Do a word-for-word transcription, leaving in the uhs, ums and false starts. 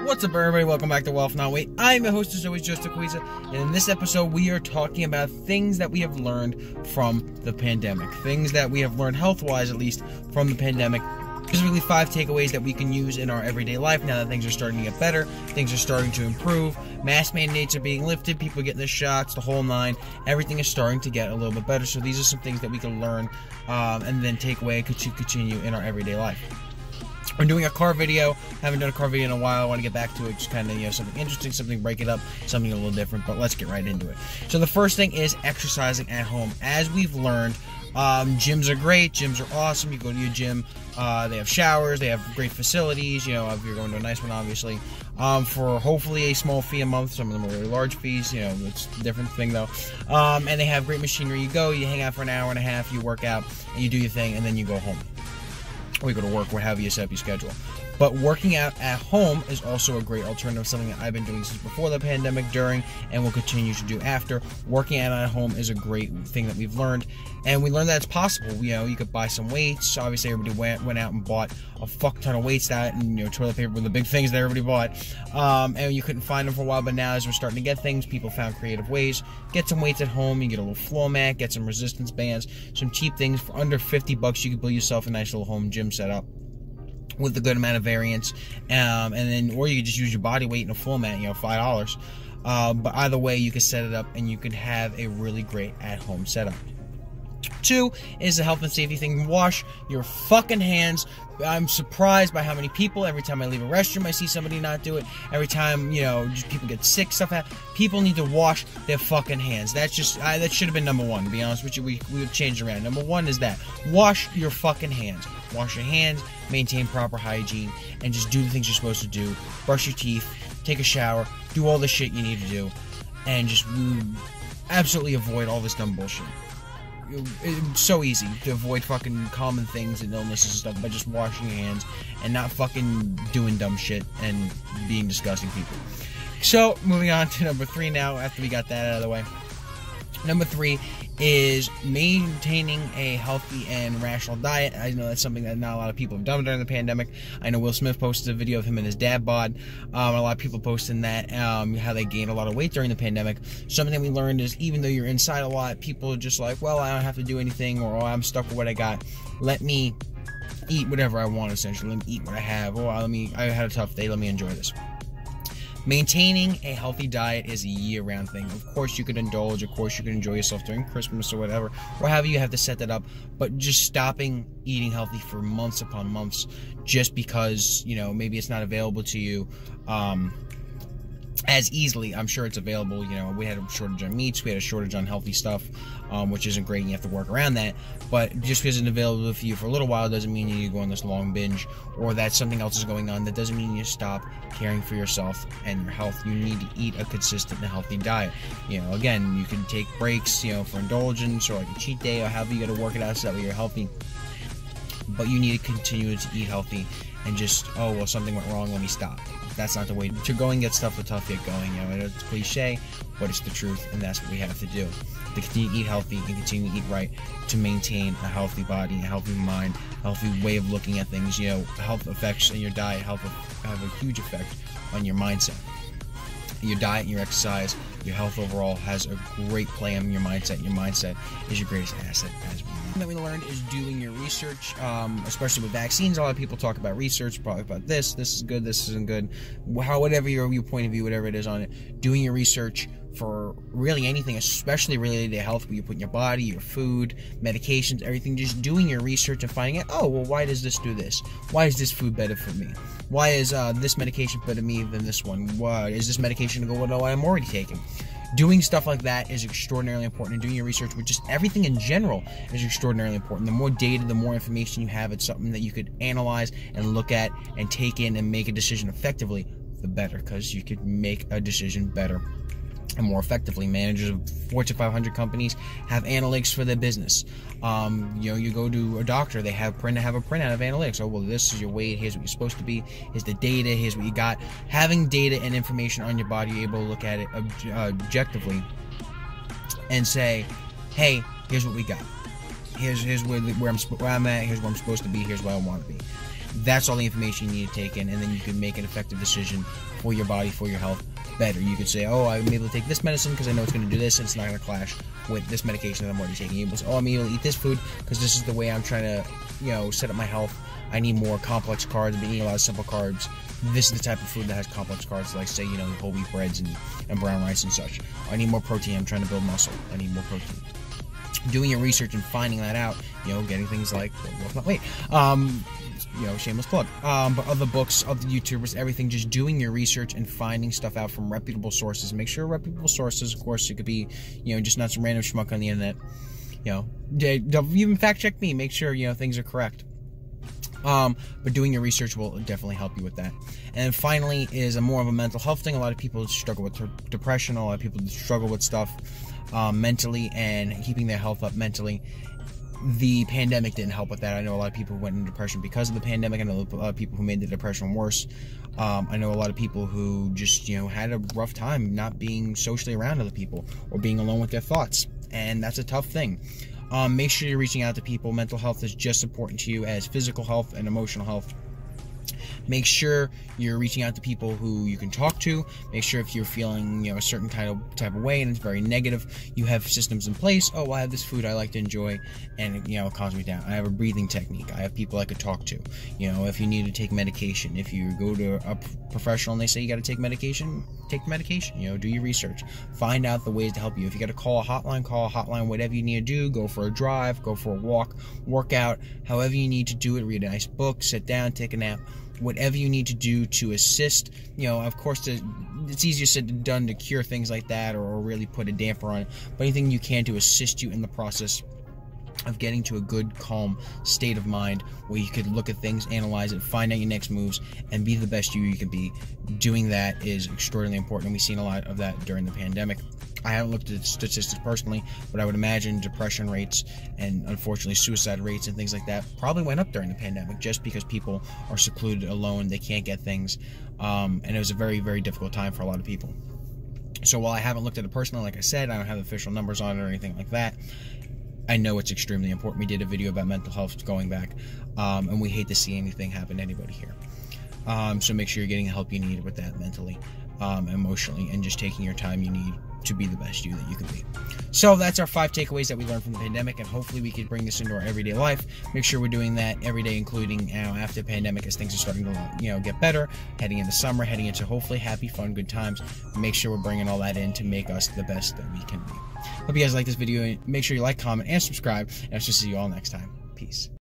What's up, everybody? Welcome back to Wealth Not Wait. I'm your host, as always, Joseph Coizza, and in this episode, we are talking about things that we have learned from the pandemic. Things that we have learned, health-wise at least, from the pandemic. Specifically, five takeaways that we can use in our everyday life now that things are starting to get better, things are starting to improve, mask mandates are being lifted, people are getting the shots, the whole nine. Everything is starting to get a little bit better, so these are some things that we can learn um, and then take away to continue in our everyday life. We're doing a car video. Haven't done a car video in a while. I want to get back to it. Just kind of, you know, something interesting, something break it up, something a little different. But let's get right into it. So the first thing is exercising at home. As we've learned, um, gyms are great. Gyms are awesome. You go to your gym. Uh, they have showers. They have great facilities. You know, if you're going to a nice one, obviously. Um, for hopefully a small fee a month. Some of them are really large fees. You know, it's a different thing though. Um, and they have great machinery. You go, you hang out for an hour and a half, you work out, and you do your thing, and then you go home. Or you go to work, whatever you set up your schedule. But working out at home is also a great alternative, something that I've been doing since before the pandemic, during, and will continue to do after. Working out at home is a great thing that we've learned, and we learned that it's possible. You know, you could buy some weights. Obviously, everybody went went out and bought a fuck ton of weights. That and you know, toilet paper were the big things that everybody bought, um, and you couldn't find them for a while. But now, as we're starting to get things, people found creative ways. Get some weights at home. You get a little floor mat, get some resistance bands, some cheap things for under fifty bucks. You can build yourself a nice little home gym setup with a good amount of variance, um, and then or you could just use your body weight in a floor mat, you know, five dollars. Uh, but either way, you can set it up, and you can have a really great at-home setup. Two is the health and safety thing. Wash your fucking hands. I'm surprised by how many people, every time I leave a restroom, I see somebody not do it. Every time, you know, just people get sick, stuff happens. People need to wash their fucking hands. That's just, I, that should have been number one, to be honest with you. We, we would change around. Number one is that. Wash your fucking hands. Wash your hands, maintain proper hygiene, and just do the things you're supposed to do. Brush your teeth, take a shower, do all the shit you need to do, and just absolutely avoid all this dumb bullshit. It's so easy to avoid fucking common things and illnesses and stuff by just washing your hands and not fucking doing dumb shit and being disgusting people. So, moving on to number three now, after we got that out of the way. Number three is maintaining a healthy and rational diet. I know that's something that not a lot of people have done during the pandemic. I know Will Smith posted a video of him and his dad bod. Um, a lot of people posting that, um, how they gained a lot of weight during the pandemic. Something that we learned is even though you're inside a lot, people are just like, well, I don't have to do anything, or oh, I'm stuck with what I got. Let me eat whatever I want, essentially. Let me eat what I have. Or let me, I had a tough day, let me enjoy this. Maintaining a healthy diet is a year-round thing. Of course, you could indulge. Of course, you can enjoy yourself during Christmas or whatever, or however you have to set that up. But just stopping eating healthy for months upon months, just because, you know, maybe it's not available to you um, as easily. I'm sure it's available. You know, we had a shortage on meats, we had a shortage on healthy stuff, um, which isn't great, and you have to work around that. But just because it's available for you for a little while doesn't mean you need to go on this long binge, or that something else is going on. That doesn't mean you stop caring for yourself and your health. You need to eat a consistent and healthy diet. You know, again, you can take breaks, you know, for indulgence or like a cheat day or however you got to work it out so that way you're healthy. But you need to continue to eat healthy and just, oh, well, something went wrong, let me stop. That's not the way to go and get stuff the tough get going. You know, it's cliche, but it's the truth, and that's what we have to do. To continue to eat healthy and continue to eat right, to maintain a healthy body, a healthy mind, a healthy way of looking at things. You know, health effects in your diet health have a huge effect on your mindset. Your diet and your exercise, your health overall has a great play on your mindset. Your mindset is your greatest asset, as we know. That we learned is doing your research, um, especially with vaccines. A lot of people talk about research, probably about this, this is good, this isn't good. How, whatever your, your point of view, whatever it is on it, doing your research for really anything, especially related to health, what you put in your body, your food, medications, everything, just doing your research and finding out, oh, well, why does this do this? Why is this food better for me? Why is uh, this medication better for me than this one? Why is this medication to go with what I'm already taking? Doing stuff like that is extraordinarily important, and doing your research with just everything in general is extraordinarily important. The more data, the more information you have, it's something that you could analyze and look at and take in and make a decision effectively, the better, because you could make a decision better and more effectively. Managers of Fortune five hundred companies have analytics for their business. Um, you know, you go to a doctor, they have print have a printout of analytics. Oh, well, this is your weight. Here's what you're supposed to be. Here's the data. Here's what you got. Having data and information on your body, you're able to look at it ob uh, objectively and say, hey, here's what we got. Here's here's where, where I'm where I'm at. Here's where I'm supposed to be. Here's where I want to be. That's all the information you need to take in, and then you can make an effective decision for your body, for your health better. You could say, oh, I'm able to take this medicine because I know it's going to do this, and it's not going to clash with this medication that I'm already taking. You can say, oh, I'm able to eat this food because this is the way I'm trying to, you know, set up my health. I need more complex carbs. I've been eating a lot of simple carbs. This is the type of food that has complex carbs, like, say, you know, whole wheat breads and, and brown rice and such. I need more protein. I'm trying to build muscle. I need more protein. Doing your research and finding that out, you know, getting things like, well, wait, um, you know, shameless plug, um, but other books, other YouTubers, everything, just doing your research and finding stuff out from reputable sources. Make sure reputable sources, of course, it could be, you know, just not some random schmuck on the internet. You know, don't even fact check me. Make sure, you know, things are correct. Um, but doing your research will definitely help you with that. And finally is a more of a mental health thing. A lot of people struggle with depression. A lot of people struggle with stuff um, mentally and keeping their health up mentally. The pandemic didn't help with that. I know a lot of people who went into depression because of the pandemic. I know a lot of people who made the depression worse. Um, I know a lot of people who just, you know, had a rough time not being socially around other people or being alone with their thoughts. And that's a tough thing. Um, make sure you're reaching out to people. Mental health is just as important to you as physical health and emotional health. Make sure you're reaching out to people who you can talk to. Make sure if you're feeling, you know, a certain kind of type of way and it's very negative, you have systems in place. Oh, I have this food I like to enjoy, and, you know, it calms me down. I have a breathing technique. I have people I could talk to. You know, if you need to take medication, if you go to a professional and they say you got to take medication, take the medication. You know, do your research. Find out the ways to help you. If you got to call a hotline, call a hotline. Whatever you need to do, go for a drive, go for a walk, work out. However you need to do it. Read a nice book, sit down, take a nap. Whatever you need to do to assist, you know, of course, to, it's easier said than done to cure things like that or, or really put a damper on it, but anything you can to assist you in the process of getting to a good, calm state of mind where you could look at things, analyze it, find out your next moves, and be the best you you can be. Doing that is extraordinarily important, and we've seen a lot of that during the pandemic. I haven't looked at statistics personally, but I would imagine depression rates and, unfortunately, suicide rates and things like that probably went up during the pandemic just because people are secluded, alone, they can't get things, um, and it was a very, very difficult time for a lot of people. So while I haven't looked at it personally, like I said, I don't have official numbers on it or anything like that, I know it's extremely important. We did a video about mental health going back, um, and we hate to see anything happen to anybody here. Um, so make sure you're getting the help you need with that mentally, um, emotionally, and just taking your time you need to be the best you that you can be. So that's our five takeaways that we learned from the pandemic, and hopefully we can bring this into our everyday life. Make sure we're doing that every day, including, you know, after the pandemic, as things are starting to, you know, get better, heading into summer, heading into hopefully happy, fun, good times. Make sure we're bringing all that in to make us the best that we can be. Hope you guys like this video. Make sure you like, comment, and subscribe, and I'll just see you all next time. Peace.